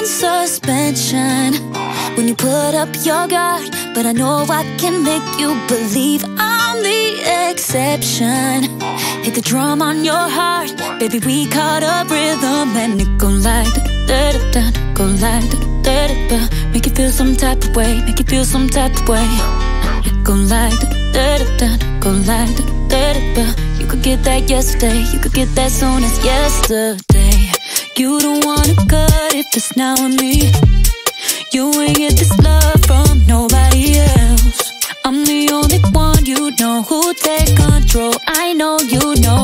in suspension when you put up your guard, but I know I can make you believe I'm the exception. Hit the drum on your heart, baby, we caught a rhythm, and it go like da da da, go like da da da. Make you feel some type of way, make you feel some type of way. It go like da da da, go like da da da. You could get that yesterday, you could get that soon as yesterday. You don't wanna cut if it's now with me. You ain't get this love from nobody else. I'm the only one you know who take control. I know you know.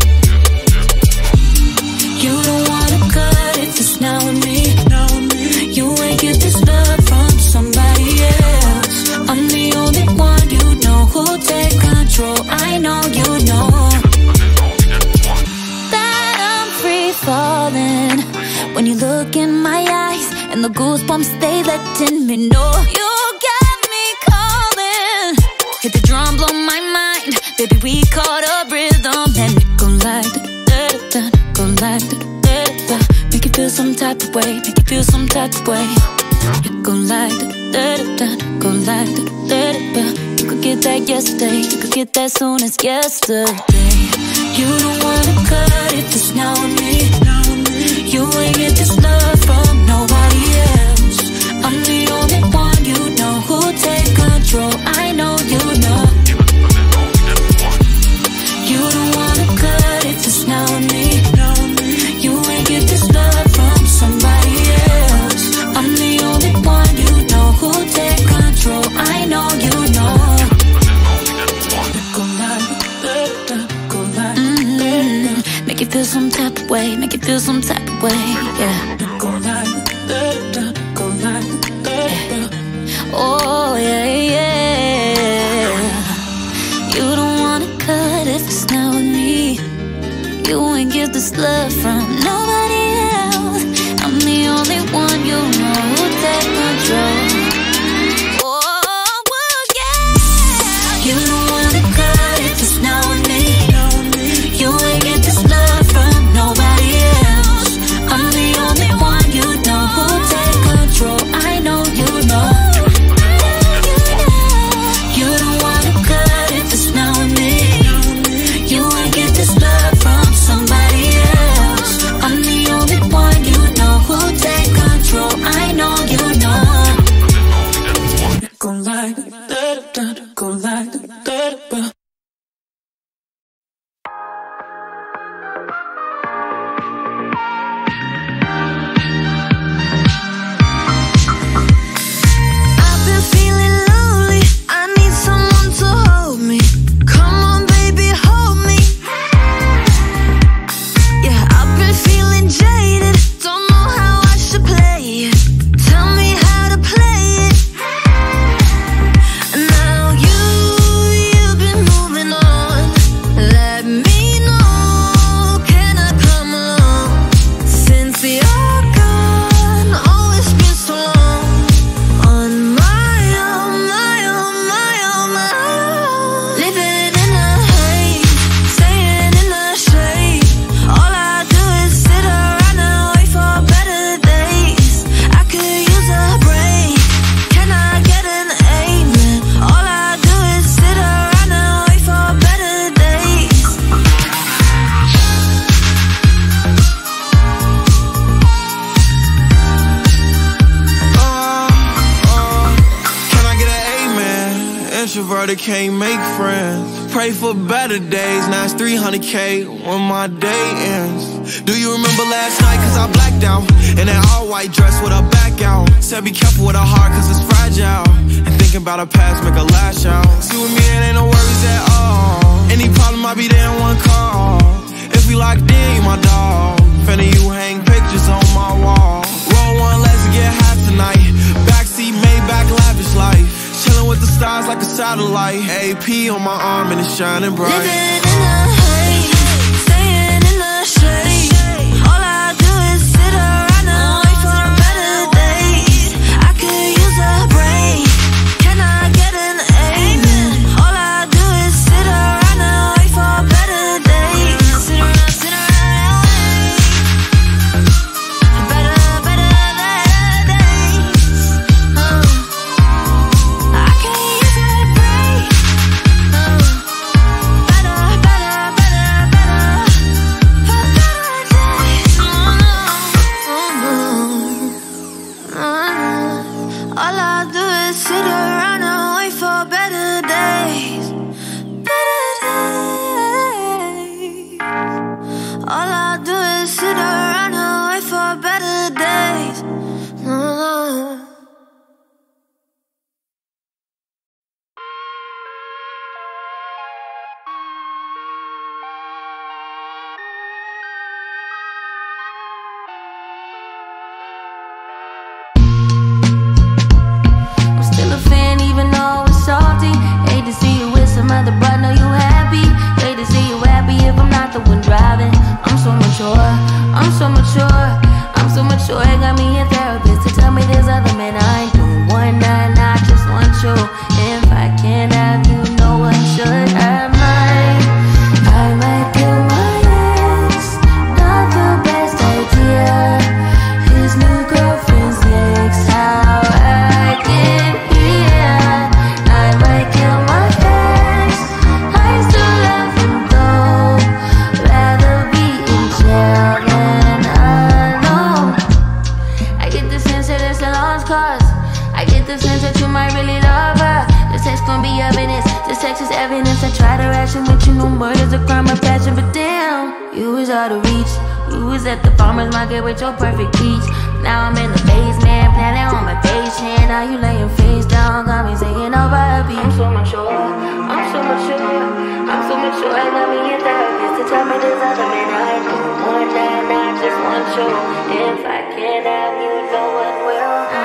You don't wanna cut if it's now with me. You ain't get this love from somebody else. I'm the only one you know who take control. I know you know that I'm free falling when you look in my eyes, and the goosebumps, they letting me know you got me calling. Hit the drum, blow my mind, baby, we caught a rhythm, and it go like da da da, go like da da da. Make you feel some type of way, make you feel some type of way. It go like da da da, go like da da da. You could get that yesterday, you could get that soon as yesterday. You don't wanna cut if it's now with me. You ain't get this love from nobody else. I'm the only one you know who take control. I know you know. You don't wanna cut if it's now with me. You ain't get this love from somebody else. I'm the only one you know who take control. I know you know. Make you feel some type of way, make you feel some type of way, yeah. Go like go like oh yeah, yeah. You don't wanna cut if it's not with me. You ain't get this love from nobody else. I'm the only one you know who take control. Oh, yeah. You don't wanna cut if it's not with me. You ain't get this love from nobody else. I'm the only one you know who take control. I know you know. You don't wanna cut if it's not with me. You ain't get this love from somebody else. I'm the only one you know who take control. I know you know. Go like da da da, go like da da da. Introverted, can't make friends. Pray for better days, now it's 300K when my day ends. Do you remember last night, cause I blacked out in that all-white dress with her back out. Said be careful with her heart, cause it's fragile. And thinking about her past make her lash out. See with me, it ain't no worries at all. Any problem, I'll be there in one call. If we locked in, you my dog. Finna you hang pictures on my wall. Roll one, let's get high tonight. Backseat, Maybach, lavish life. Chillin' with the stars like a satellite. AP on my arm and it's shining bright. Living in the haze, staying in the shade. All I do is sit around and wait for better days. I could use a break. Can I get an amen? All I do is sit around and wait for better days. Sit around and wait. Better days. sit around and wait for better days. I'm still a fan even though it's salty. Hate to see you with some other, but know you happy. Hate to see you happy if I'm not the one driving. I'm so mature, I'm so mature, I'm so mature. It got me a therapist to tell me there's other men I ain't doing one night. I just want you. If I can't have you, no one should. I might kill my ex. Not the best idea. His new girlfriend's next. How I get here. I might kill my ex. I still love him though. Rather be in jail than alone. I get the sense that it's a lost cause. I get the sense that you might really love her. This text gon' be evidence. This text is evidence. I try to ration with you. No murder's a crime of passion, but damn, you was out of reach. You was at the farmer's market with your perfect peach. Now I'm in the basement, planning on my patient. Now you laying face down, got me singing over a beat. I'm so mature, I'm so mature, I'm so mature. I got me a therapist to tell me there's other men I know. One night, I just want you. If I can't have you, no one will.